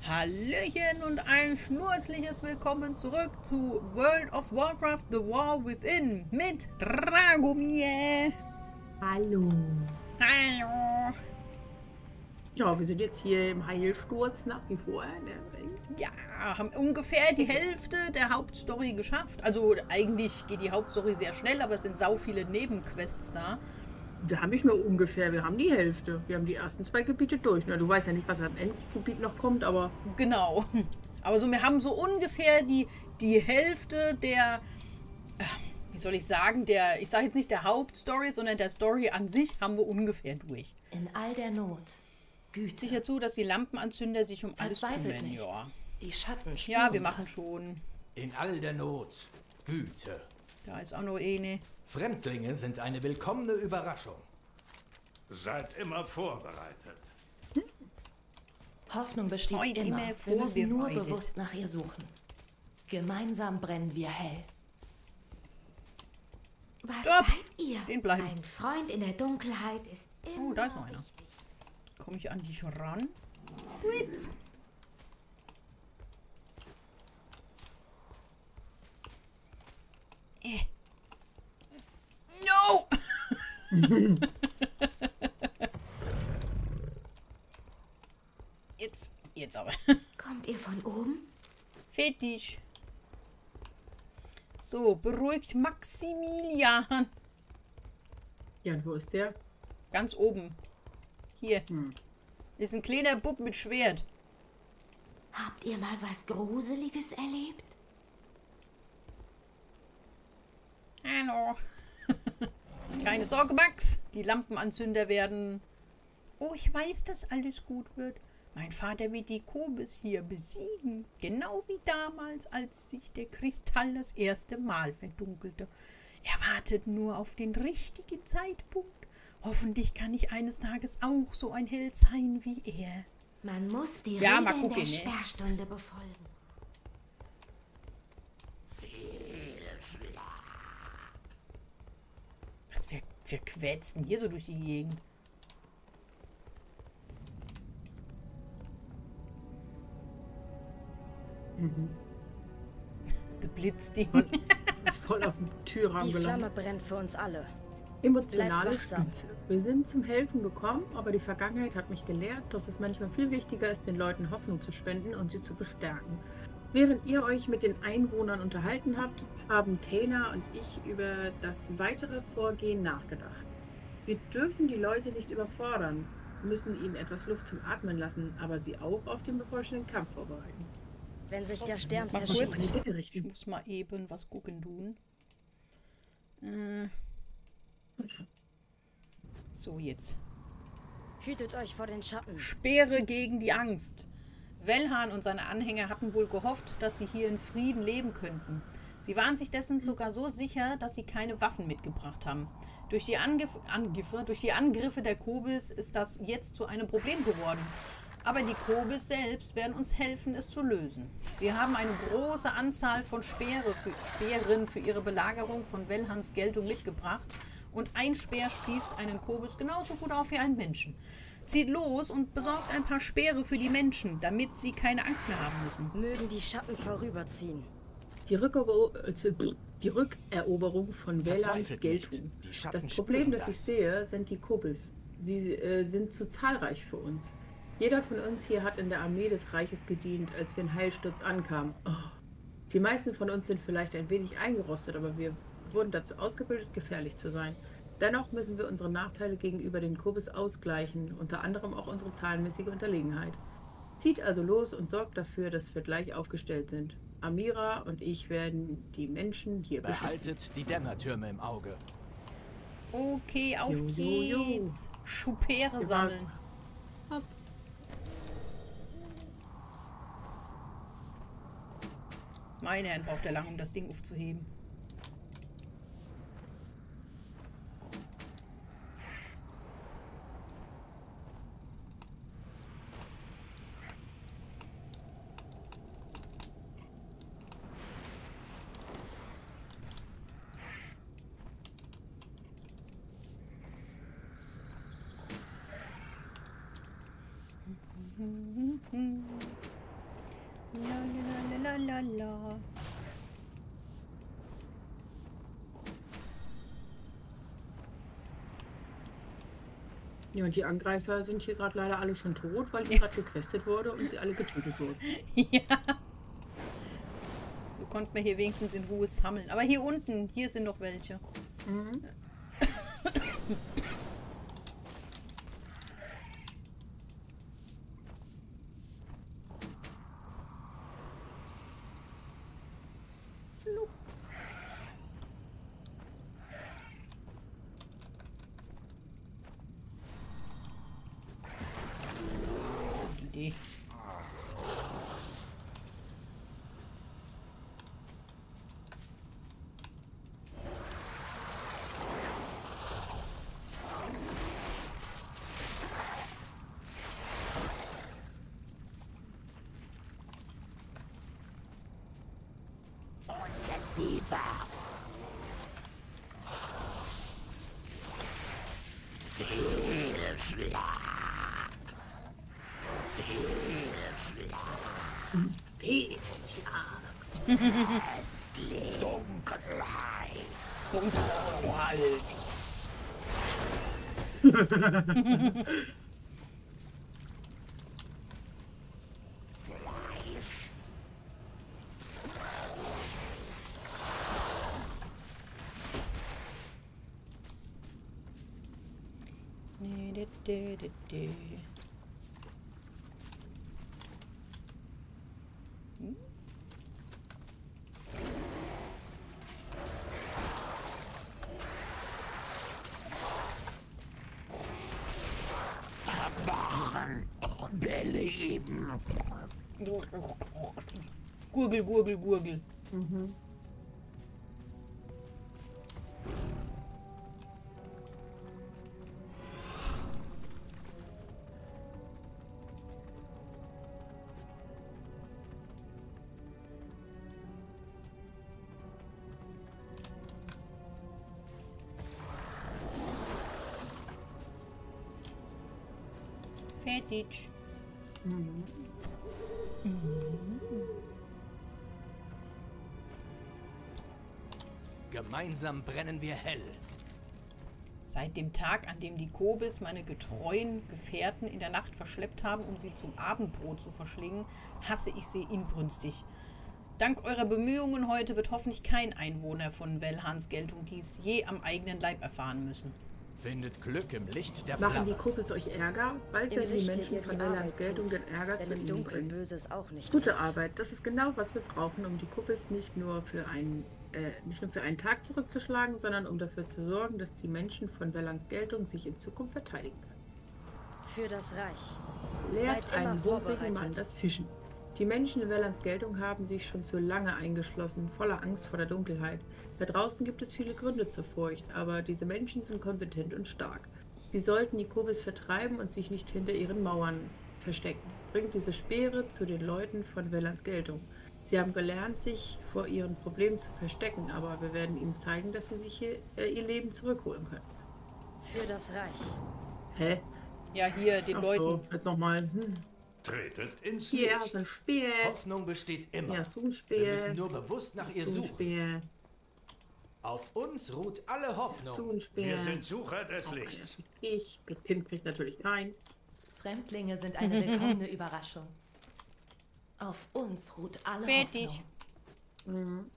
Hallöchen und ein schnurzliches Willkommen zurück zu World of Warcraft The War Within mit Dragomir. Hallo. Hallo. Ja, wir sind jetzt hier im Heilsturz nach wie vor. Ne? Ja, haben ungefähr die Hälfte der Hauptstory geschafft. Also eigentlich geht die Hauptstory sehr schnell, aber es sind sau viele Nebenquests da. Wir haben nicht nur ungefähr, wir haben die Hälfte. Wir haben die ersten 2 Gebiete durch. Ne? Du weißt ja nicht, was am Endgebiet noch kommt, aber... Genau. Aber so, wir haben so ungefähr die Hälfte der... Wie soll ich sagen, ich sage jetzt nicht der Hauptstory, sondern der Story an sich haben wir ungefähr durch. In all der Not. Güte. Sicher zu, dass die Lampenanzünder sich um alles Verzweifelt kümmern. nicht. Ja. Die Schatten spüren Ja, wir machen das. schon. In all der Not, Güte. Da ist auch noch eine. Fremdlinge sind eine willkommene Überraschung. Seid immer vorbereitet. Hoffnung besteht Seid immer. immer Wir müssen nur vorbereitet. bewusst nach ihr suchen. Gemeinsam brennen wir hell. Was Stopp! seid ihr? Stehen bleiben. Ein Freund in der Dunkelheit ist immer Oh, da ist noch einer. wichtig. Komme ich an dich ran? Ups. No! Jetzt aber. Kommt ihr von oben? Fertig. So, beruhigt Maximilian. Ja, und wo ist der? Ganz oben. Hier. Hm. Ist ein kleiner Bub mit Schwert. Habt ihr mal was Gruseliges erlebt? Hallo. Keine Sorge, Max. Die Lampenanzünder werden... Oh, ich weiß, dass alles gut wird. Mein Vater wird die Kobis hier besiegen. Genau wie damals, als sich der Kristall das erste Mal verdunkelte. Er wartet nur auf den richtigen Zeitpunkt. Hoffentlich kann ich eines Tages auch so ein Held sein wie er. Man muss die Ja, mal Regeln gucken, der ne? Sperrstunde befolgen. Was, wir quetschen hier so durch die Gegend. Der Blitzding. Voll auf den Türrahmen Die Flamme gelandet. brennt für uns alle. Emotionale Bleibt wachsam. Spitze. Wir sind zum Helfen gekommen, aber die Vergangenheit hat mich gelehrt, dass es manchmal viel wichtiger ist, den Leuten Hoffnung zu spenden und sie zu bestärken. Während ihr euch mit den Einwohnern unterhalten habt, haben Taylor und ich über das weitere Vorgehen nachgedacht. Wir dürfen die Leute nicht überfordern, müssen ihnen etwas Luft zum Atmen lassen, aber sie auch auf den bevorstehenden Kampf vorbereiten. Wenn sich der Stern Mach verschiebt, kurz. Eine Decke Ich richten. muss mal eben was gucken tun. So, jetzt. hütet euch vor den Schatten. Speere gegen die Angst. Wellhan und seine Anhänger hatten wohl gehofft, dass sie hier in Frieden leben könnten. Sie waren sich dessen sogar so sicher, dass sie keine Waffen mitgebracht haben. Durch die Angriffe der Kobis ist das jetzt zu einem Problem geworden. Aber die Kobis selbst werden uns helfen, es zu lösen. Sie haben eine große Anzahl von Speeren für ihre Belagerung von Wellhans Geltung mitgebracht. Und ein Speer spießt einen Kobis genauso gut auf wie einen Menschen. Zieht los und besorgt ein paar Speere für die Menschen, damit sie keine Angst mehr haben müssen. Mögen die Schatten vorüberziehen. Die Rückeroberung von Wellans Verzweifelt Geltung. nicht. Die Schatten Das Problem, spüren das ich sehe, sind die Kobis. Sie sind zu zahlreich für uns. Jeder von uns hier hat in der Armee des Reiches gedient, als wir in Heilsturz ankamen. Oh. Die meisten von uns sind vielleicht ein wenig eingerostet, aber wir wurden dazu ausgebildet, gefährlich zu sein. Dennoch müssen wir unsere Nachteile gegenüber den Kobis ausgleichen, unter anderem auch unsere zahlenmäßige Unterlegenheit. Zieht also los und sorgt dafür, dass wir gleich aufgestellt sind. Amira und ich werden die Menschen hier beschützen. Behaltet die Dämmertürme im Auge. Okay, auf Jo, jo, jo. geht's. Schupere sammeln. Hopp. Meine Herren, braucht er lang, um das Ding aufzuheben. Lalalala. Ja, und die Angreifer sind hier gerade leider alle schon tot, weil hier gerade gequestet wurde und sie alle getötet wurden. Ja. So konnten wir hier wenigstens in Ruhe sammeln. Aber hier unten, hier sind noch welche. Mhm. Idee. Unbesiegbar. Fehlschlag. Fehlschlag. Hässlich. Dunkelheit. Dunkelheit. Fleisch. Machen. Beleben. Gurgel, Gurgel, Gurgel. Mhm. Fertig. Mhm. Gemeinsam brennen wir hell. Seit dem Tag, an dem die Kobis meine getreuen Gefährten in der Nacht verschleppt haben, um sie zum Abendbrot zu verschlingen, hasse ich sie inbrünstig. Dank eurer Bemühungen heute wird hoffentlich kein Einwohner von Velhans Geltung dies je am eigenen Leib erfahren müssen. Findet Glück im Licht der Machen die Flamme. Kobis euch Ärger? Bald Im werden die Lichte Menschen ihr von die Velhans Arbeit Geltung tut, den Ärger zu denn im ihnen Dunkeln bringen. Böses auch nicht. Gute Arbeit, das ist genau, was wir brauchen, um die Kobis nicht nur für einen Tag zurückzuschlagen, sondern um dafür zu sorgen, dass die Menschen von Velhans Geltung sich in Zukunft verteidigen können. Für das Reich. Lehrt Seid immer einen hungrigen Mann vorbereitet. das Fischen. Die Menschen in Velhans Geltung haben sich schon zu lange eingeschlossen, voller Angst vor der Dunkelheit. Da draußen gibt es viele Gründe zur Furcht, aber diese Menschen sind kompetent und stark. Sie sollten die Kobis vertreiben und sich nicht hinter ihren Mauern verstecken. Bringt diese Speere zu den Leuten von Velhans Geltung. Sie haben gelernt, sich vor ihren Problemen zu verstecken, aber wir werden ihnen zeigen, dass sie sich hier, ihr Leben zurückholen können. Für das Reich. Hä? Ja, hier, den Ach Leuten. so, jetzt nochmal. Tretet ins Hier Licht. hast du ein Speer. Hoffnung besteht immer. Hier hast du ein Wir Speer. müssen nur bewusst nach ihr Hast du ein suchen. Speer. Auf uns ruht alle Hast du Hoffnung. ein Speer. Wir sind Sucher des Oh, Lichts. ich. Das Kind kriegt natürlich keinen. Fremdlinge sind eine willkommene Überraschung. Auf uns ruht alle Fertig. Hoffnung. Mhm.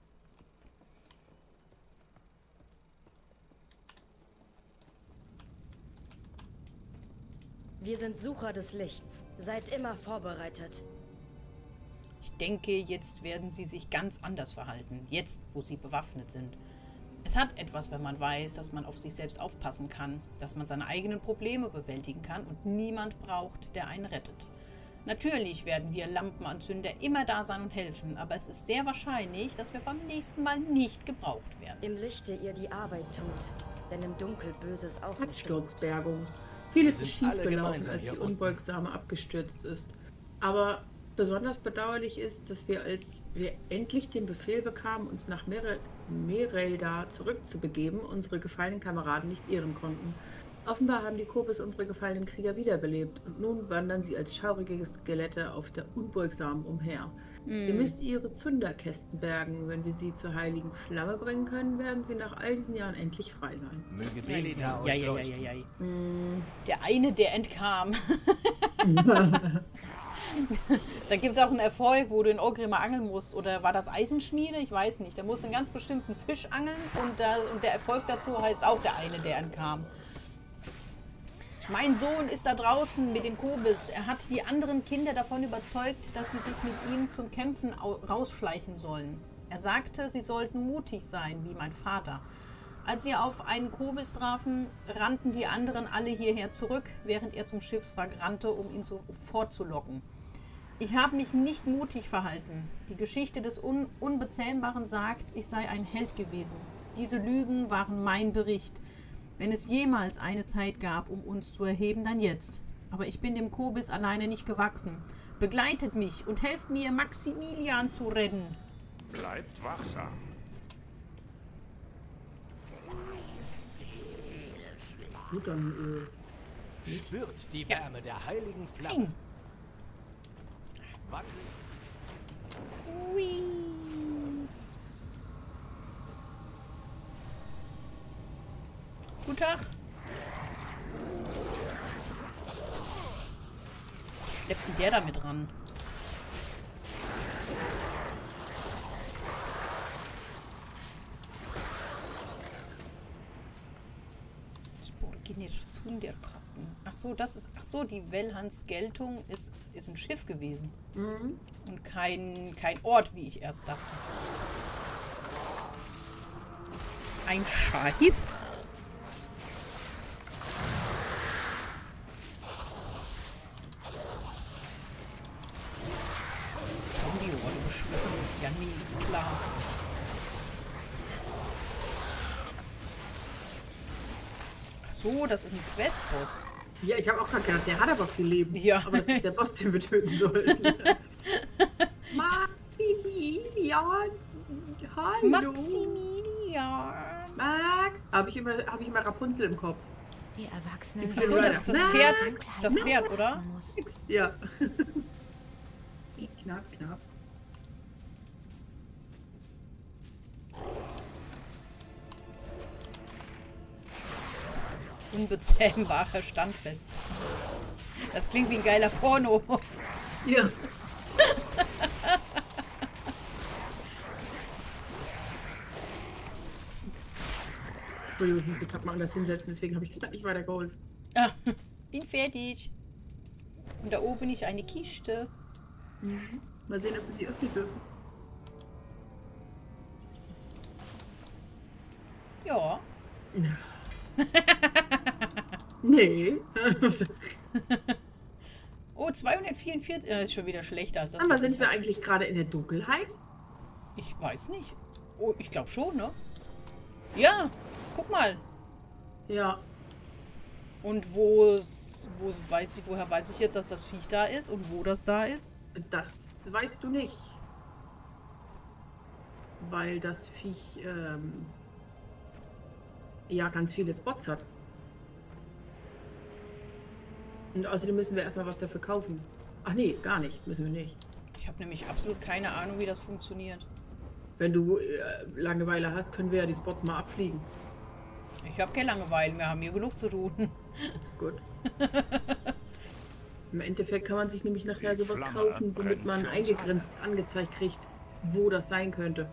Wir sind Sucher des Lichts. Seid immer vorbereitet. Ich denke, jetzt werden sie sich ganz anders verhalten. Jetzt, wo sie bewaffnet sind. Es hat etwas, wenn man weiß, dass man auf sich selbst aufpassen kann, dass man seine eigenen Probleme bewältigen kann und niemand braucht, der einen rettet. Natürlich werden wir Lampenanzünder immer da sein und helfen, aber es ist sehr wahrscheinlich, dass wir beim nächsten Mal nicht gebraucht werden. Im Lichte ihr die Arbeit tut. Denn im Dunkel Böses auch nicht droht. Absturzbergung. Vieles Wir ist sind alle schiefgelaufen, gemeinsam als hier die unten. Unbeugsame abgestürzt ist. Aber besonders bedauerlich ist, dass wir, als wir endlich den Befehl bekamen, uns nach Merelda zurückzubegeben, unsere gefallenen Kameraden nicht ehren konnten. Offenbar haben die Kobis unsere gefallenen Krieger wiederbelebt und nun wandern sie als schaurige Skelette auf der Unbeugsamen umher. Ihr müsst ihre Zunderkästen bergen. Wenn wir sie zur heiligen Flamme bringen können, werden sie nach all diesen Jahren endlich frei sein. Möge Belida Ja, euch ja, ja, leuchten. ja, ja. Der eine, der entkam. Da gibt es auch einen Erfolg, wo du in Ogrimmar angeln musst. Oder war das Eisenschmiede? Ich weiß nicht. Da musst du einen ganz bestimmten Fisch angeln und der Erfolg dazu heißt auch der eine, der entkam. Mein Sohn ist da draußen mit den Kobis. Er hat die anderen Kinder davon überzeugt, dass sie sich mit ihm zum Kämpfen rausschleichen sollen. Er sagte, sie sollten mutig sein, wie mein Vater. Als sie auf einen Kobis trafen, rannten die anderen alle hierher zurück, während er zum Schiffswrack rannte, um ihn fortzulocken. Ich habe mich nicht mutig verhalten. Die Geschichte des Unbezähmbaren sagt, ich sei ein Held gewesen. Diese Lügen waren mein Bericht. Wenn es jemals eine Zeit gab, um uns zu erheben, dann jetzt. Aber ich bin dem Kobis alleine nicht gewachsen. Begleitet mich und helft mir, Maximilian zu retten. Bleibt wachsam. Gut, dann, Spürt die Wärme der heiligen Flamme. Eng. Warte. Hui. Guten Tag. Was schleppt denn der damit ran? Sunderkasten. Ach so, das ist. Ach so, die Wellhans Geltung ist ein Schiff gewesen. Und kein Ort, wie ich erst dachte. Ein Schiff? Zombie-Horde beschwören. Ja, nee, ist klar. So, das ist ein Questboss. ja, ich habe auch gerade gedacht, der hat aber viel Leben. Ja. Aber das ist der Boss, den wir töten sollen. Maximilian! Hallo! Maximilian! Max! Habe ich immer Rapunzel im Kopf. Die Erwachsenen Die Ach so, das ist das Pferd, das Pferd, oder? Max. Ja. Knarz, knarz. Unbezähmbarer Standfest. Das klingt wie ein geiler Porno. Ja. Entschuldigung, ich muss mich gerade mal anders hinsetzen, deswegen habe ich gerade nicht weiter geholfen. Ah, bin fertig. Und da oben ist eine Kiste. Mal sehen, ob wir sie öffnen dürfen. Ja. Nee. Oh, 244. Ist schon wieder schlechter als das. Aber was sind ich wir hatte. eigentlich gerade in der Dunkelheit? Ich weiß nicht. Oh, ich glaube schon, ne? Ja, guck mal. Ja. Und woher weiß ich jetzt, dass das Viech da ist und wo das da ist? Das weißt du nicht. Weil das Viech ja ganz viele Spots hat. Und außerdem müssen wir erstmal was dafür kaufen. Ach nee, gar nicht. Müssen wir nicht. Ich habe nämlich absolut keine Ahnung, wie das funktioniert. Wenn du Langeweile hast, können wir ja die Spots mal abfliegen. Ich habe keine Langeweile, wir haben hier genug zu tun. Ist gut. Im Endeffekt kann man sich nämlich nachher Die sowas Flamme kaufen, womit brennt man für uns eingegrenzt angezeigt kriegt, wo das sein könnte.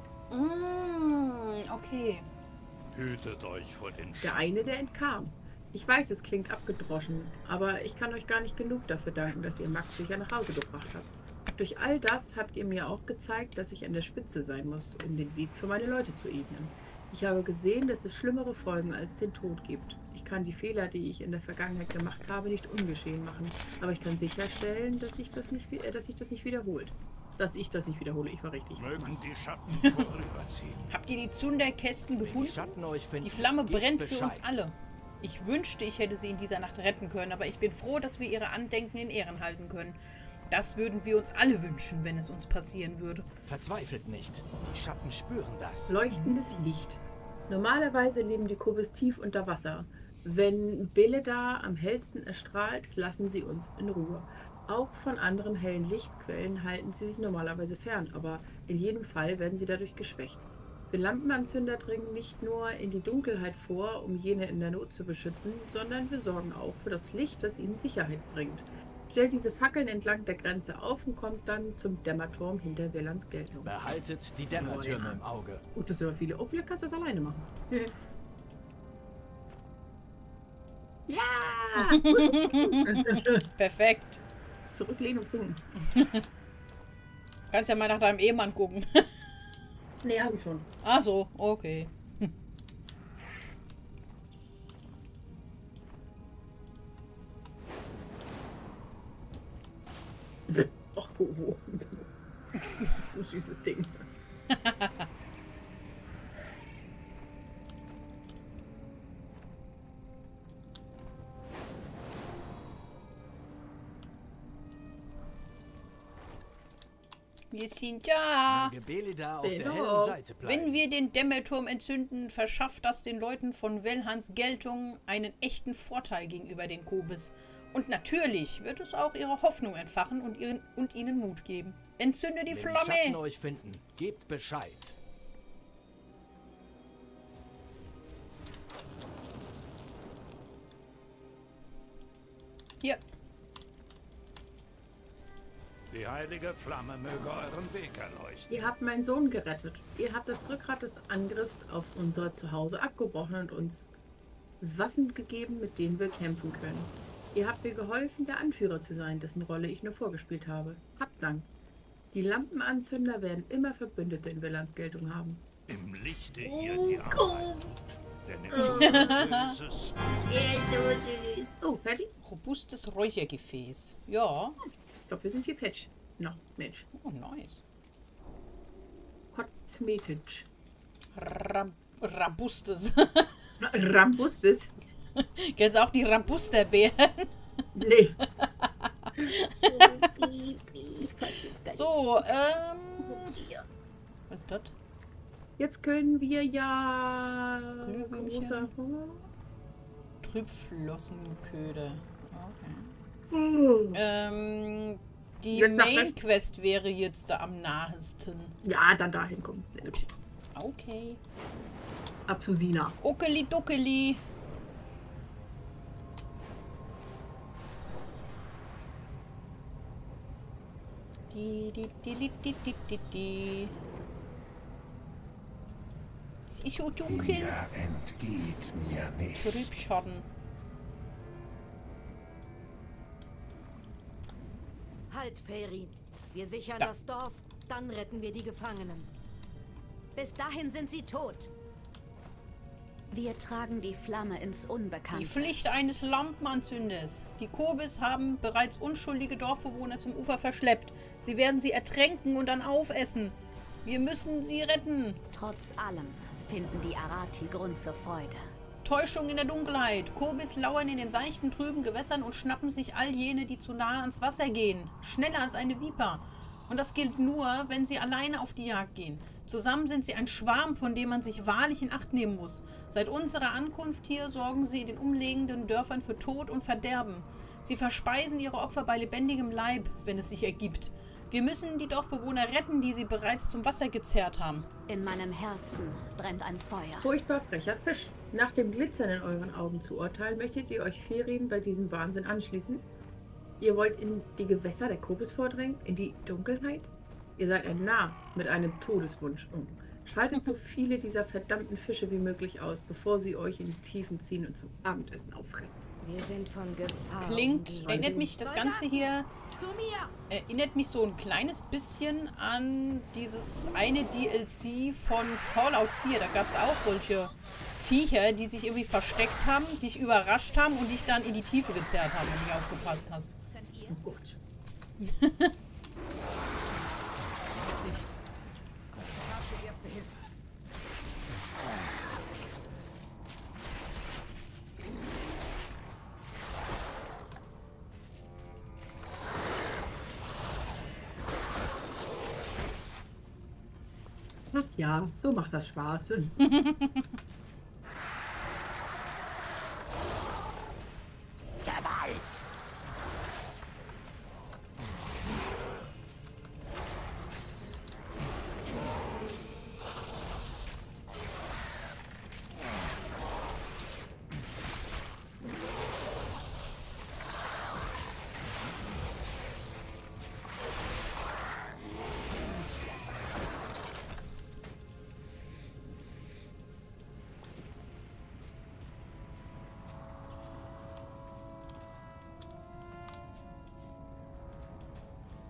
Okay. Hütet euch vor den Der eine, der entkam. Ich weiß, es klingt abgedroschen, aber ich kann euch gar nicht genug dafür danken, dass ihr Max sicher nach Hause gebracht habt. Durch all das habt ihr mir auch gezeigt, dass ich an der Spitze sein muss, um den Weg für meine Leute zu ebnen. Ich habe gesehen, dass es schlimmere Folgen als den Tod gibt. Ich kann die Fehler, die ich in der Vergangenheit gemacht habe, nicht ungeschehen machen, aber ich kann sicherstellen, dass sich das nicht wiederholt. Dass ich das nicht wiederhole, ich war richtig. mögen die Schatten vorüberziehen. Habt ihr die Zunderkästen Die gefunden? Schatten euch finden. Die Flamme gebt brennt für Bescheid. uns alle. Ich wünschte, ich hätte sie in dieser Nacht retten können, aber ich bin froh, dass wir ihre Andenken in Ehren halten können. Das würden wir uns alle wünschen, wenn es uns passieren würde. Verzweifelt nicht. Die Schatten spüren das. Leuchtendes Licht. Normalerweise leben die Kobis tief unter Wasser. Wenn Beleda am hellsten erstrahlt, lassen sie uns in Ruhe. Auch von anderen hellen Lichtquellen halten sie sich normalerweise fern, aber in jedem Fall werden sie dadurch geschwächt. Wir Lampenanzünder dringen nicht nur in die Dunkelheit vor, um jene in der Not zu beschützen, sondern wir sorgen auch für das Licht, das ihnen Sicherheit bringt. Stellt diese Fackeln entlang der Grenze auf und kommt dann zum Dämmerturm hinter Wellans Geltung. Behaltet die Dämmertürme im Auge. Gut, das sind aber viele. Oh, vielleicht kannst du das alleine machen. Ja! Perfekt. Zurücklehnen und gucken. Kannst ja mal nach deinem Ehemann gucken. Nee, hab ich schon. Ach so, okay. Och, oh. Du süßes Ding. Wir sind da. Möge Beleda auf der Genau. hellen Seite bleiben. Wenn wir den Dämmerturm entzünden, verschafft das den Leuten von Wellhans Geltung einen echten Vorteil gegenüber den Kobis. Und natürlich wird es auch ihre Hoffnung entfachen und ihnen Mut geben. Entzünde die Wenn die Schatten Flamme! euch finden, gebt Bescheid. Hier. Die heilige Flamme möge euren Weg erleuchten. Ihr habt meinen Sohn gerettet. Ihr habt das Rückgrat des Angriffs auf unser Zuhause abgebrochen und uns Waffen gegeben, mit denen wir kämpfen können. Ihr habt mir geholfen, der Anführer zu sein, dessen Rolle ich nur vorgespielt habe. Habt Dank. Die Lampenanzünder werden immer Verbündete in Wellans Geltung haben. Im Lichte ihr die Arbeit. Denn im Böses. Oh, fertig? Robustes Räuchergefäß. Ja. Ich glaube, wir sind hier fetch. No, Mensch. Oh, nice. Kosmetisch. Rabustes. Rambustes? Kennst du auch die Rabusterbeeren? Nee. So, was ist das? Jetzt können wir ja... Glühwürmchen. Großer... Trübflossenköder. Okay. Oh. Die Jetzt nach Main rechts. Quest wäre jetzt da am nahesten. Ja, dann dahin kommen. Let's go. Okay. Ab zu Sina. Uckeli duckeli. Die. Es ist so dunkel. Ihr entgeht mir nicht. Trübschatten. Halt, Ferin. Wir sichern Da. das Dorf, dann retten wir die Gefangenen. Bis dahin sind sie tot. Wir tragen die Flamme ins Die Unbekannte. Pflicht eines Lampenanzünders. Die Kobis haben bereits unschuldige Dorfbewohner zum Ufer verschleppt. Sie werden sie ertränken und dann aufessen. Wir müssen sie retten. Trotz allem finden die Arati Grund zur Freude. Täuschung in der Dunkelheit. Kobis lauern in den seichten, trüben Gewässern und schnappen sich all jene, die zu nahe ans Wasser gehen. Schneller als eine Viper. Und das gilt nur, wenn sie alleine auf die Jagd gehen. Zusammen sind sie ein Schwarm, von dem man sich wahrlich in Acht nehmen muss. Seit unserer Ankunft hier sorgen sie in den umliegenden Dörfern für Tod und Verderben. Sie verspeisen ihre Opfer bei lebendigem Leib, wenn es sich ergibt. Wir müssen die Dorfbewohner retten, die sie bereits zum Wasser gezerrt haben. In meinem Herzen brennt ein Feuer. Furchtbar frecher Fisch. Nach dem Glitzern in euren Augen zu urteilen, möchtet ihr euch Ferin bei diesem Wahnsinn anschließen? Ihr wollt in die Gewässer der Kobis vordringen? In die Dunkelheit? Ihr seid ein Narr mit einem Todeswunsch. Schaltet so viele dieser verdammten Fische wie möglich aus, bevor sie euch in die Tiefen ziehen und zum Abendessen auffressen. Wir sind von Gefahr Klingt, umgeben. erinnert mich das Ganze hier, Zu mir! erinnert mich so ein kleines bisschen an dieses eine DLC von Fallout 4. Da gab es auch solche Viecher, die sich irgendwie versteckt haben, dich überrascht haben und dich dann in die Tiefe gezerrt haben, wenn du nicht aufgepasst hast. Oh Gott. Ach ja, so macht das Spaß.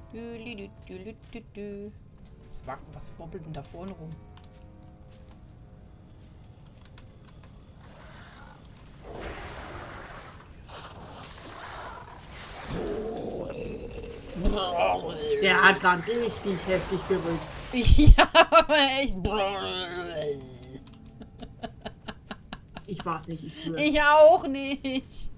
Was wobbelt denn da vorne rum? Der hat gerade richtig heftig gerülpst. Ja, aber echt. Ich war's nicht, ich schwöre. Ich auch nicht.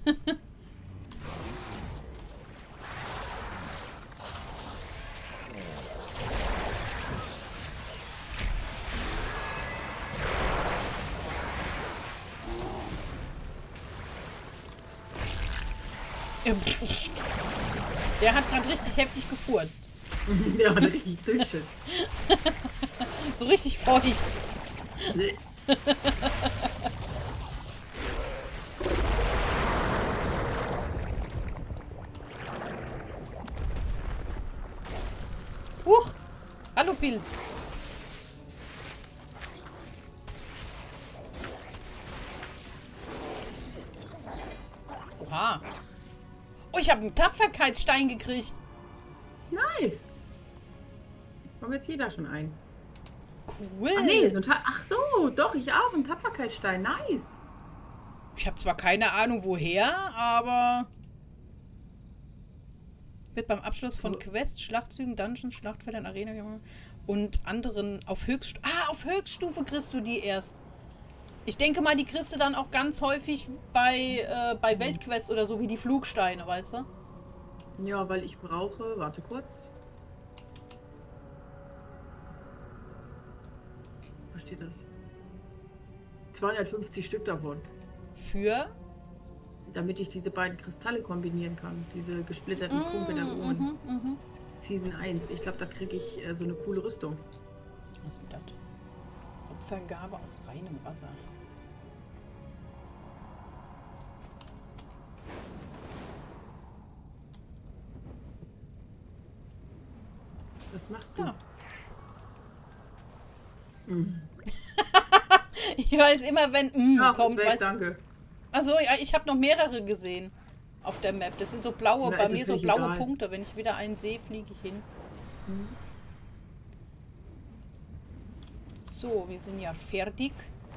Der hat gerade richtig heftig gefurzt. Der hat richtig Dünnschiss. So richtig feucht. Huch! Hallo Pilz. Oha. Oh, ich habe einen Tapferkeitsstein gekriegt. Nice. Kommt jetzt jeder schon ein. Cool. Ach nee, so ein Ach so, doch, ich auch. Ein Tapferkeitsstein. Nice. Ich habe zwar keine Ahnung woher, aber wird beim Abschluss von Quests, Schlachtzügen, Dungeons, Schlachtfeldern, Arena und anderen auf Höchststufe kriegst du die erst. Ich denke mal, die kriegst du dann auch ganz häufig bei Weltquests oder so, wie die Flugsteine, weißt du? Ja, weil ich brauche, warte kurz. Wo steht das? 250 Stück davon. Für? Damit ich diese beiden Kristalle kombinieren kann. Diese gesplitterten Funke-Dagonen. Season 1. Ich glaube, da kriege ich so eine coole Rüstung. Was ist das? Opfergabe aus reinem Wasser. Was machst du? Ja. Ich weiß immer, wenn kommt. Weg, danke. Also ja, ich habe noch mehrere gesehen auf der Map. Das sind so blaue, Na, bei ist mir jetzt so nicht blaue egal. Punkte. Wenn ich wieder einen sehe, fliege ich hin. So, wir sind ja fertig.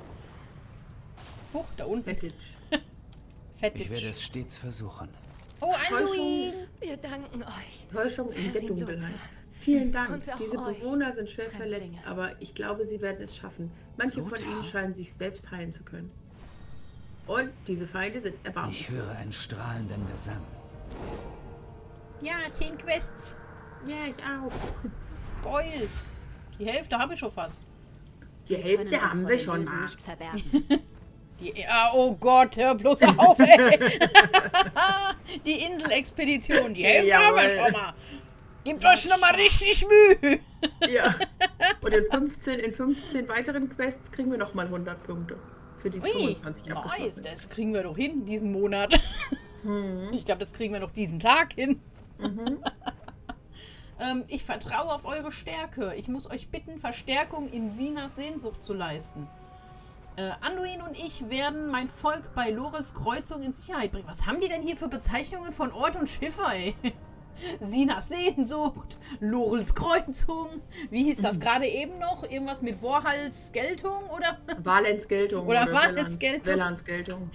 Huch, da unten. Fettig. Fettig. Ich werde es stets versuchen. Oh, Anduin! Wir danken euch. Täuschung in der Herrin Dunkelheit. Lothar. Vielen Dank. Und auch Diese euch, Bewohner sind schwer Fremdlinge. verletzt, aber ich glaube, sie werden es schaffen. Manche von Lothar? ihnen scheinen sich selbst heilen zu können. Und diese Feinde sind Ich erbarmungslos. höre einen strahlenden Gesang. Ja, 10 Quests. Ja, ich auch. Geil. Die Hälfte habe ich schon fast. Die Hälfte haben wir schon Bösen mal. nicht verbergen. Oh Gott, hör bloß auf, ey. Die Inselexpedition, die Hälfte haben wir Jawohl. schon mal. Gebt euch noch mal richtig Mühe. Ja. Und in 15 weiteren Quests kriegen wir nochmal 100 Punkte. Für die 25 nice, abgeschlossenen. das kriegen wir doch hin diesen Monat. Ich glaube, das kriegen wir noch diesen Tag hin. Ich vertraue auf eure Stärke. Ich muss euch bitten, Verstärkung in Sinas Sehnsucht zu leisten. Anduin und ich werden mein Volk bei Lorels Kreuzung in Sicherheit bringen. Was haben die denn hier für Bezeichnungen von Ort und Schiffer, ey? Sinas Sehnsucht, Lorels Kreuzung. Wie hieß das gerade eben noch? Irgendwas mit Vorhals Geltung, oder? Valens Geltung. Oder Valens Geltung. Velans Geltung.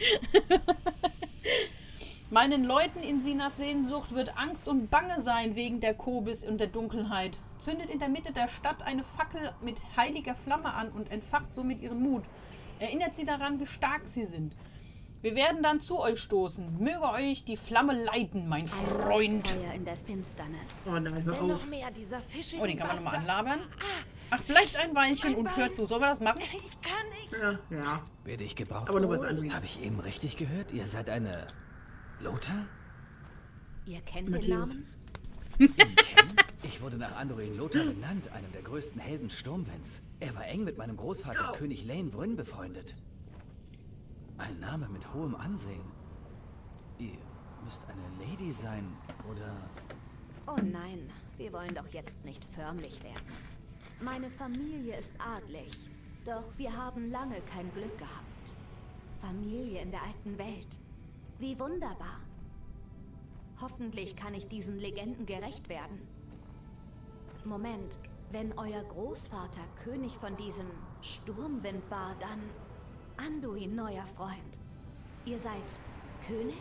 Meinen Leuten in Sinas Sehnsucht wird Angst und Bange sein wegen der Kobis und der Dunkelheit. Zündet in der Mitte der Stadt eine Fackel mit heiliger Flamme an und entfacht somit ihren Mut. Erinnert sie daran, wie stark sie sind. Wir werden dann zu euch stoßen. Möge euch die Flamme leiten, mein Freund. Feuer in der Finsternis. Oh nein, hör Wenn noch auf. mehr dieser Fische. Oh, den kann man nochmal anlabern. Ach, bleibt ein Weilchen und hört zu. Sollen wir das machen? Ich kann nicht. Ja. Werde ich gebraucht? Aber nur, weil's Anduin Habe ich eben richtig gehört? Ihr seid eine Lothar? Ihr kennt Matthäus. den Namen? Ich wurde nach Anduin Lothar benannt, einem der größten Helden Sturmwinds. Er war eng mit meinem Großvater König Lane Brynn befreundet. Ein Name mit hohem Ansehen. Ihr müsst eine Lady sein, oder? Oh nein, wir wollen doch jetzt nicht förmlich werden. Meine Familie ist adlig, doch wir haben lange kein Glück gehabt. Familie in der alten Welt. Wie wunderbar. Hoffentlich kann ich diesen Legenden gerecht werden. Moment, wenn euer Großvater König von diesem Sturmwind war, dann Anduin, neuer Freund. Ihr seid König?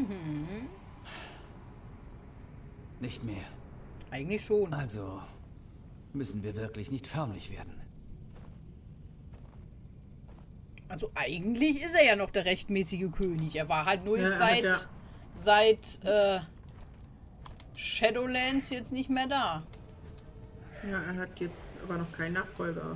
Nicht mehr. Eigentlich schon. Also müssen wir wirklich nicht förmlich werden. Also eigentlich ist er ja noch der rechtmäßige König. Er war halt nur jetzt Ja, seit Shadowlands jetzt nicht mehr da. Ja, er hat jetzt aber noch keinen Nachfolger.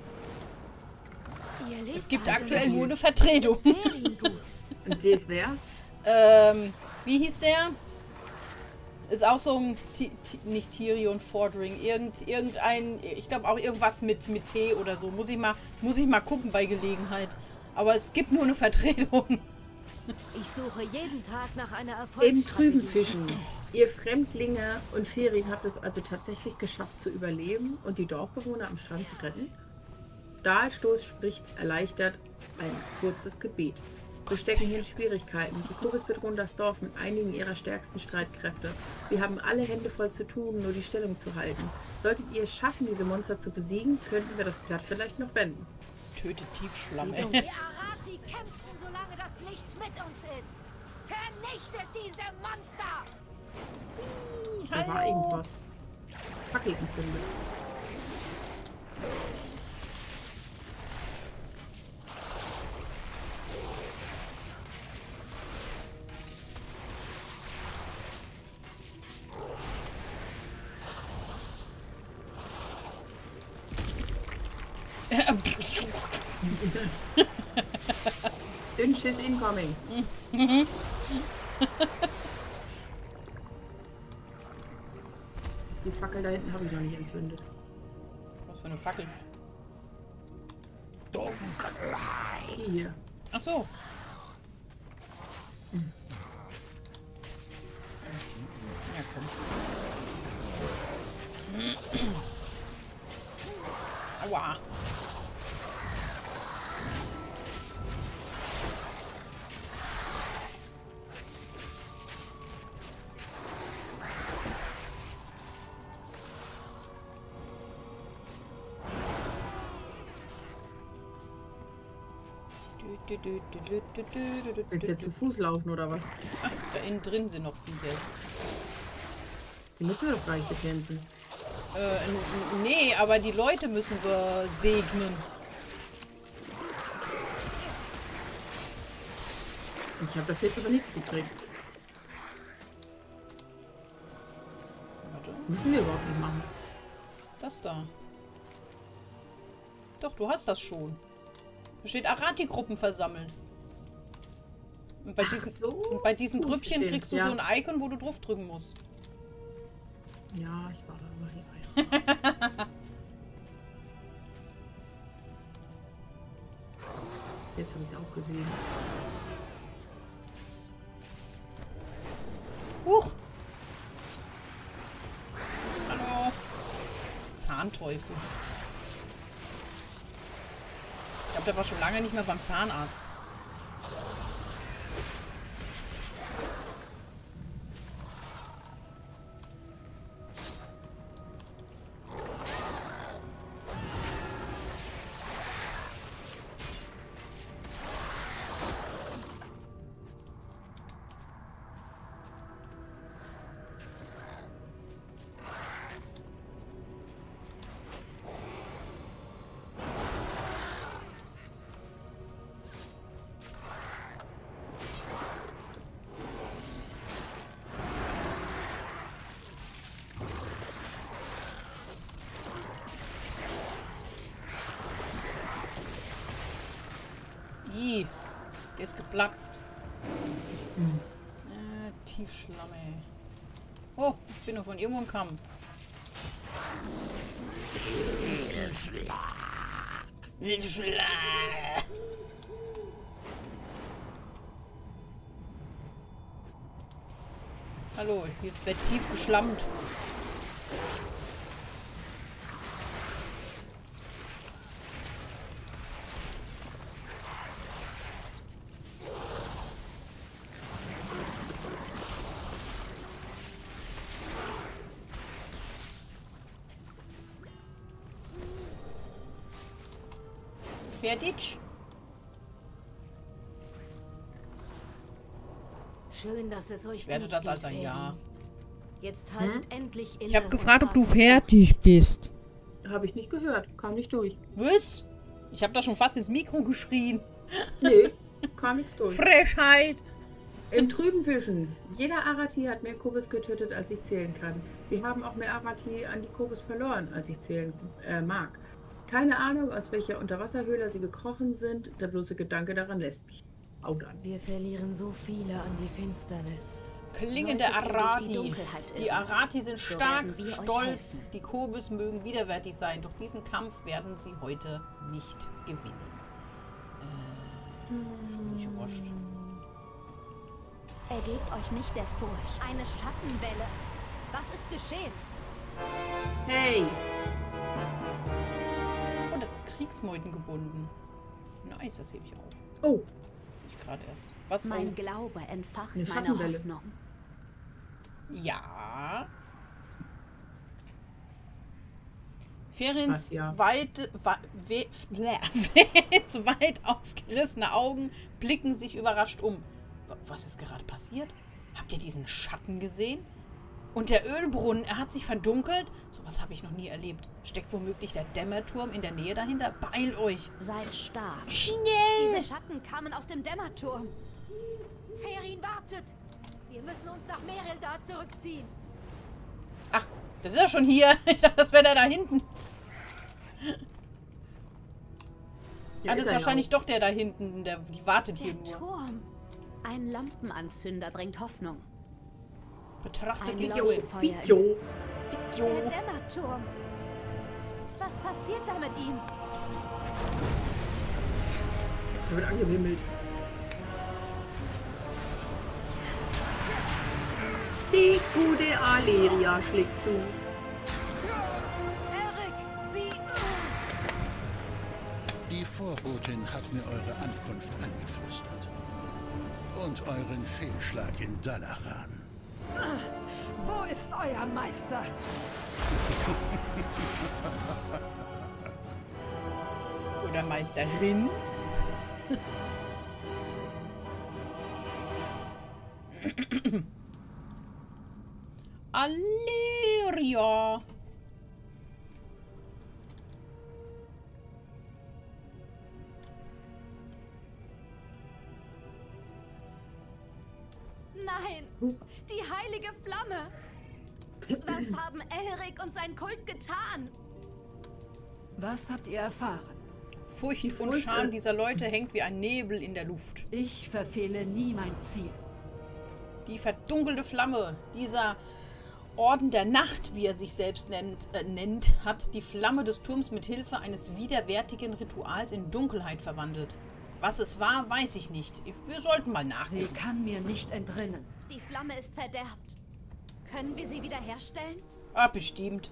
Ihr lebt Es gibt also aktuell noch. nur eine Vertretung. Feriengut. Und der ist wer? Wie hieß der? Ist auch so ein, nicht Tyrion Fordring, irgendein, ich glaube auch irgendwas mit T oder so. Muss ich mal gucken bei Gelegenheit. Aber es gibt nur eine Vertretung. Ich suche jeden Tag nach einer Im Erfolgsstrategie. Trüben fischen. Ihr Fremdlinge und Ferien habt es also tatsächlich geschafft zu überleben und die Dorfbewohner am Strand zu retten? Stahlstoß spricht erleichtert ein kurzes Gebet. Wir stecken hier in Schwierigkeiten. Die Kubis bedrohen das Dorf mit einigen ihrer stärksten Streitkräfte. Wir haben alle Hände voll zu tun, nur die Stellung zu halten. Solltet ihr es schaffen, diese Monster zu besiegen, könnten wir das Blatt vielleicht noch wenden. Tötet Tiefschlamme. Die Arati kämpfen, solange das Licht mit uns ist. Vernichtet diese Monster! Da war irgendwas. Fackel entzündet. Dünnschiss incoming. Die Fackel da hinten habe ich noch nicht entzündet. Was für eine Fackel? Die hier. Ach so. Ja, komm. Aua. Willst du jetzt zu Fuß laufen oder was? Ach, da innen drin sind noch Viecher. Die müssen wir doch gleich bekämpfen. Nee, aber die Leute müssen wir segnen. Ich habe dafür jetzt aber nichts gekriegt. Warte, Müssen wir überhaupt nicht machen. das da. Doch, du hast das schon. Da steht Arati-Gruppen versammelt. Und bei diesen, so. und bei diesen Gut, Grüppchen verstehe. kriegst du Ja. so ein Icon, wo du drauf drücken musst. Ja, ich war da immer hier. Jetzt habe ich es auch gesehen. Huch! Hallo! Zahnteufel. Ich glaube, der war schon lange nicht mehr beim Zahnarzt. Ih, der ist geplatzt. Tiefschlamme. Oh, ich bin noch von irgendwo im Kampf. Hallo, jetzt wird tief geschlammt. Fertig? Schön, dass es euch Ich werde gut das geht, als ein Ja. Feri. Jetzt haltet endlich inne. Ich habe gefragt, und ob du wartet. fertig bist. Habe ich nicht gehört. Kam nicht durch. Was? Ich habe da schon fast ins Mikro geschrien. Nee, kam nichts durch. Frechheit. Im Trüben fischen. Jeder Arati hat mehr Kobis getötet, als ich zählen kann. Wir haben auch mehr Arati an die Kobis verloren, als ich zählen mag. Keine Ahnung, aus welcher Unterwasserhöhle sie gekrochen sind. Der bloße Gedanke daran lässt mich. Haut an. Wir verlieren so viele an die Finsternis. Klingende Solltet ihr durch die Arati. Dunkelheit Die irren, Arati sind so stark, werden wir euch stolz. helfen. Die Kobis mögen widerwärtig sein. Doch diesen Kampf werden sie heute nicht gewinnen. Bin ich überrascht. Ergebt euch nicht der Furcht. Eine Schattenwelle. Was ist geschehen? Hey! Oh, das ist Kriegsmeuten gebunden. Nice, das hebe ich auf. Oh, Das ich gerade erst. Was? Mein Oh. Glaube entfacht Eine meine Schattenwelle. Hoffnung. Ja. Ferins Was, ja? weit aufgerissene Augen blicken sich überrascht um. Was ist gerade passiert? Habt ihr diesen Schatten gesehen? Und der Ölbrunnen, er hat sich verdunkelt? Sowas habe ich noch nie erlebt. Steckt womöglich der Dämmerturm in der Nähe dahinter? Beeilt euch! Seid stark. Schnell! Diese Schatten kamen aus dem Dämmerturm. Ferin wartet. Wir müssen uns nach Merilda zurückziehen. Ach, das ist ja schon hier. Ich dachte, das wäre der da hinten. Ja, Das ist ist er ja wahrscheinlich doch der da hinten. Die wartet hier Der nur. Turm. Ein Lampenanzünder bringt Hoffnung. Betrachtet Ein die Leuchtfeuer. Jo. Der Dämmerturm. Was passiert da mit ihm? Da wird angewimmelt. Die gute Aleria schlägt zu. Erik, sie... Die Vorbotin hat mir eure Ankunft angeflüstert. Und euren Fehlschlag in Dalaran. Wo ist euer Meister? Oder Meisterin. Aleria. Nein, die heilige Flamme. Was haben Elric und sein Kult getan? Was habt ihr erfahren? Furcht und Scham dieser Leute hängt wie ein Nebel in der Luft. Ich verfehle nie mein Ziel. Die verdunkelte Flamme, dieser Orden der Nacht, wie er sich selbst nennt, hat die Flamme des Turms mit Hilfe eines widerwärtigen Rituals in Dunkelheit verwandelt. Was es war, weiß ich nicht. Wir sollten mal Sie nachgucken. kann mir nicht entrinnen. Die Flamme ist verderbt. Können wir sie wiederherstellen? Ah, bestimmt.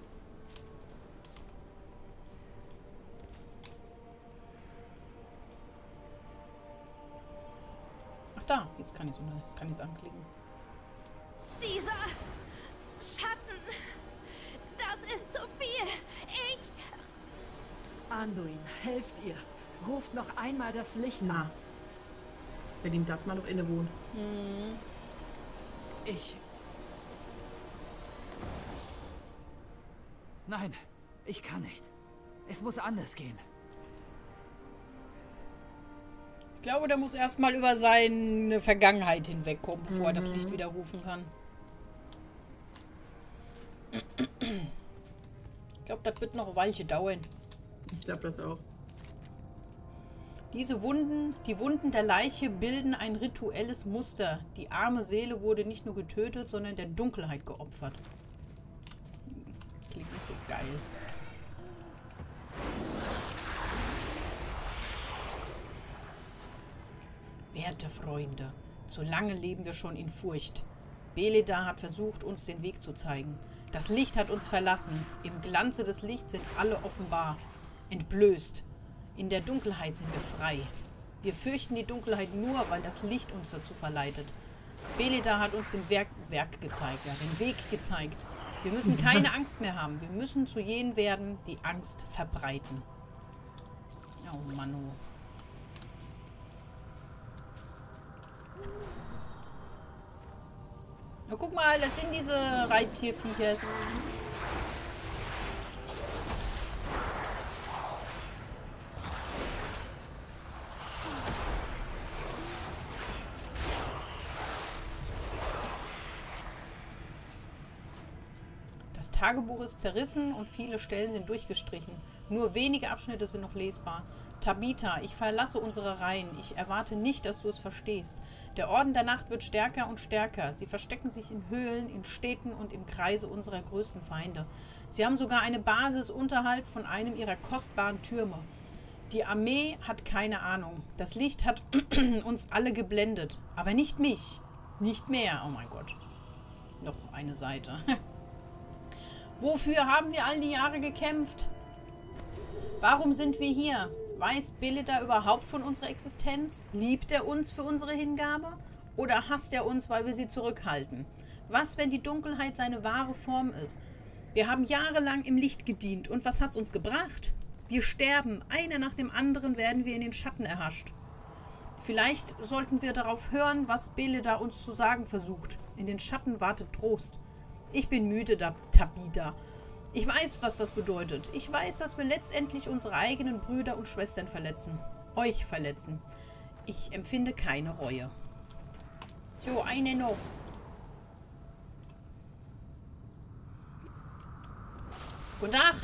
Ach da, jetzt kann ich es anklicken. Dieser Schatten. Das ist zu viel. Anduin, helft ihr. Ruft noch einmal das Licht an. Na. Wenn ihm das mal noch innewohnt. Nein, ich kann nicht. Es muss anders gehen. Ich glaube, der muss erstmal über seine Vergangenheit hinwegkommen, bevor er das Licht wieder rufen kann. Ich glaube, das wird noch eine Weile dauern. Ich glaube das auch. Die Wunden der Leiche bilden ein rituelles Muster. Die arme Seele wurde nicht nur getötet, sondern der Dunkelheit geopfert. Klingt nicht so geil. Werte Freunde, so lange leben wir schon in Furcht. Beleda hat versucht, uns den Weg zu zeigen. Das Licht hat uns verlassen. Im Glanze des Lichts sind alle offenbar. Entblößt. In der Dunkelheit sind wir frei. Wir fürchten die Dunkelheit nur, weil das Licht uns dazu verleitet. Beleda hat uns den Weg gezeigt. Wir müssen keine Angst mehr haben. Wir müssen zu jenen werden, die Angst verbreiten. Oh Mann, oh. Na, guck mal, das sind diese Reittierviechers. Das Tagebuch ist zerrissen und viele Stellen sind durchgestrichen. Nur wenige Abschnitte sind noch lesbar. Tabitha, ich verlasse unsere Reihen. Ich erwarte nicht, dass du es verstehst. Der Orden der Nacht wird stärker und stärker. Sie verstecken sich in Höhlen, in Städten und im Kreise unserer größten Feinde. Sie haben sogar eine Basis unterhalb von einem ihrer kostbaren Türme. Die Armee hat keine Ahnung. Das Licht hat uns alle geblendet. Aber nicht mich. Nicht mehr. Oh mein Gott. Noch eine Seite. Wofür haben wir all die Jahre gekämpft? Warum sind wir hier? Weiß Beleda überhaupt von unserer Existenz? Liebt er uns für unsere Hingabe? Oder hasst er uns, weil wir sie zurückhalten? Was, wenn die Dunkelheit seine wahre Form ist? Wir haben jahrelang im Licht gedient. Und was hat's uns gebracht? Wir sterben. Einer nach dem anderen werden wir in den Schatten erhascht. Vielleicht sollten wir darauf hören, was Beleda uns zu sagen versucht. In den Schatten wartet Trost. Ich bin müde, Tabitha. Ich weiß, was das bedeutet. Ich weiß, dass wir letztendlich unsere eigenen Brüder und Schwestern verletzen. Euch verletzen. Ich empfinde keine Reue. So, eine noch. Guten Tag.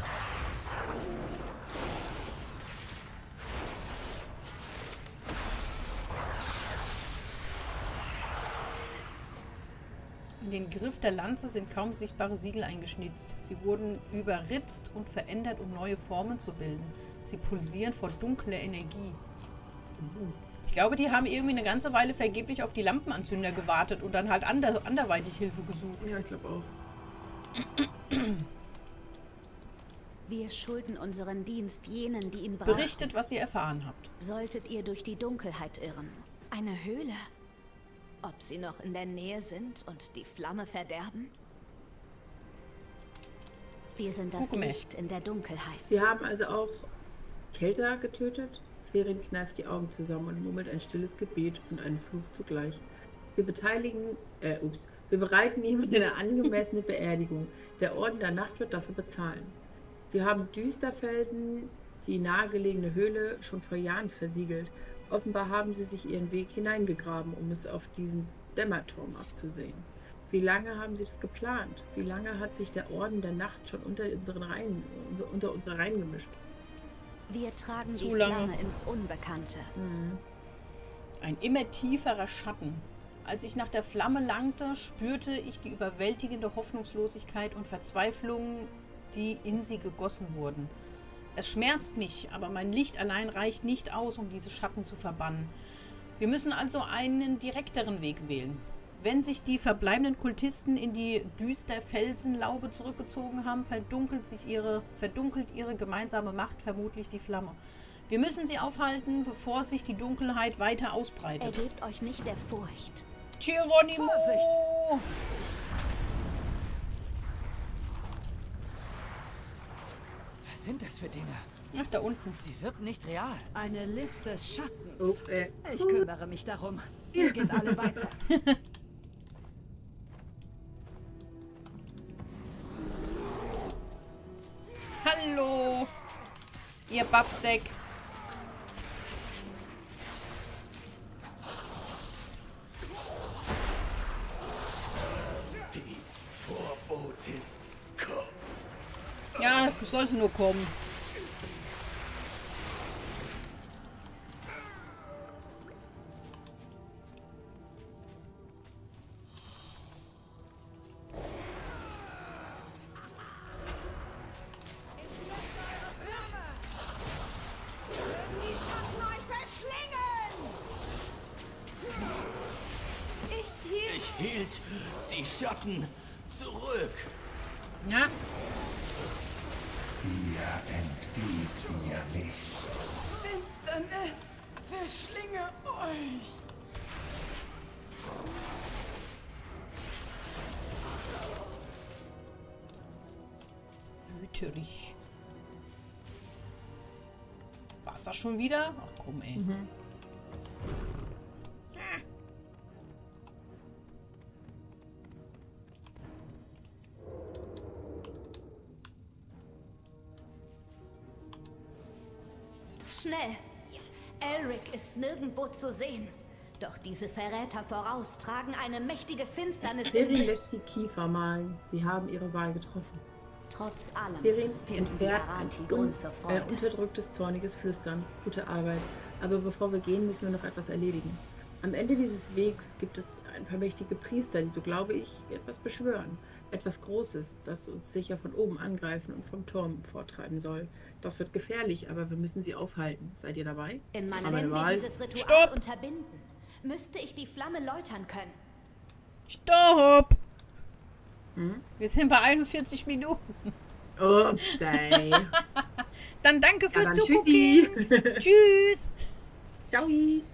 In den Griff der Lanze sind kaum sichtbare Siegel eingeschnitzt. Sie wurden überritzt und verändert, um neue Formen zu bilden. Sie pulsieren vor dunkler Energie. Ich glaube, die haben irgendwie eine ganze Weile vergeblich auf die Lampenanzünder gewartet und dann halt anderweitig Hilfe gesucht. Ja, ich glaube auch. Wir schulden unseren Dienst jenen, die ihn brauchen. Berichtet, was ihr erfahren habt. Solltet ihr durch die Dunkelheit irren. Eine Höhle. Ob sie noch in der Nähe sind und die Flamme verderben? Wir sind das Licht in der Dunkelheit. Sie haben also auch Kelter getötet? Flerin kneift die Augen zusammen und murmelt ein stilles Gebet und einen Fluch zugleich. Wir bereiten ihm eine angemessene Beerdigung. Der Orden der Nacht wird dafür bezahlen. Wir haben Düsterfelsen, die nahegelegene Höhle, schon vor Jahren versiegelt. Offenbar haben sie sich ihren Weg hineingegraben, um es auf diesen Dämmerturm abzusehen. Wie lange haben sie das geplant? Wie lange hat sich der Orden der Nacht schon unter unsere Reihen gemischt? Wir tragen die Flamme ins Unbekannte. Ein immer tieferer Schatten. Als ich nach der Flamme langte, spürte ich die überwältigende Hoffnungslosigkeit und Verzweiflung, die in sie gegossen wurden. Es schmerzt mich, aber mein Licht allein reicht nicht aus, um diese Schatten zu verbannen. Wir müssen also einen direkteren Weg wählen. Wenn sich die verbleibenden Kultisten in die düster Felsenlaube zurückgezogen haben, verdunkelt ihre gemeinsame Macht vermutlich die Flamme. Wir müssen sie aufhalten, bevor sich die Dunkelheit weiter ausbreitet. Ergebt euch nicht der Furcht. Geronimo! Vorsicht! Was sind das für Dinge? Ach, da unten. Sie wirken nicht real. Eine List des Schattens. Oh, Ich kümmere mich darum. Ihr geht alle weiter. Hallo, ihr Babsäck. Die Vorbotin kommt. Ja, soll sie nur kommen. Ich hielt die Schatten zurück. Ja. Ihr entgeht mir nicht. Finsternis, verschlinge euch! Wüterich. Was machst das schon wieder? Ach komm, ey. Schnell! Elric ist nirgendwo zu sehen. Doch diese Verräter voraus tragen eine mächtige Finsternis in Perrin sich. lässt die Kiefer malen. Sie haben ihre Wahl getroffen. Trotz allem Perrin finden die entfährt Arati Grund zur Freude. unterdrücktes, zorniges Flüstern. Gute Arbeit. Aber bevor wir gehen, müssen wir noch etwas erledigen. Am Ende dieses Wegs gibt es ein paar mächtige Priester, die, so glaube ich, etwas beschwören. Etwas Großes, das uns sicher von oben angreifen und vom Turm forttreiben soll. Das wird gefährlich, aber wir müssen sie aufhalten. Seid ihr dabei? In meinem Aber Wenn wir Wahl. dieses Ritual Stopp! unterbinden, müsste ich die Flamme läutern können. Stopp! Wir sind bei 41 Minuten. Ups, ey. Dann danke fürs dann Zugucken. Tschüss. Ciao.